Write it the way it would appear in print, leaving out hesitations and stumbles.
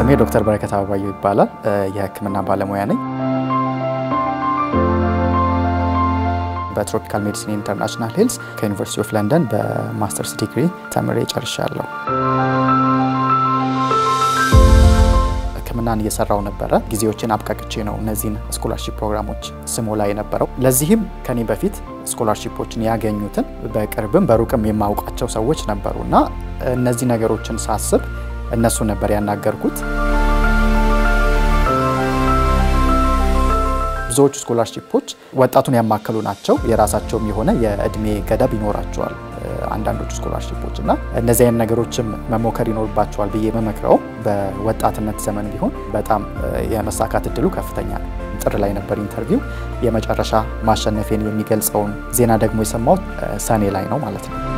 ስሜ ዶክተር በረከት አበባዩ ይባላል የህክምና ባለሙያ ነኝ በትሮፒካል ሜዲሲን ኢንተርናሽናል ሄልዝ ከዩኒቨርሲቲ ኦፍ ለንደን በማስተርስ ዲግሪ ተምሬ ጨርሻለሁ ህክምናን እየሰራው ነበር ጊዜዎችን አብቃቅቼ ነው እነዚህን ስኮላርሺፕ ፕሮግራሞች ስሞላ የነበረው ለዚህም ከኔ በፊት ስኮላርሺፖችን ያገኙትን በቅርብም በሩቅም የማውቃቸው ሰዎች ነበሩና እነዚህ ነገሮችን ሳስብ እነሱ ነበር ያናገርኩት ብዙዎች ስኮላርሺፖች ወጣቱን ያማከሉ ናቸው የራሳቸው የሆነ የእድሜ ገደብ ይኖራቸዋል አንዳንዶቹ ስኮላርሺፖችና እነዚህ አይነት ነገሮችም መሞከር ይኖርባቸዋል ብዬ መመክረው በወጣትነት ዘመን ቢሆን በጣም የመሳካት እድሉ ከፍተኛ ነው ጥር ላይ ነበር ኢንተርቪው የመጨረሻ ማሸነፌን የሚገልጸውን ዜና ደግሞ የሰማው ሰኔ ላይ ነው ማለት ነው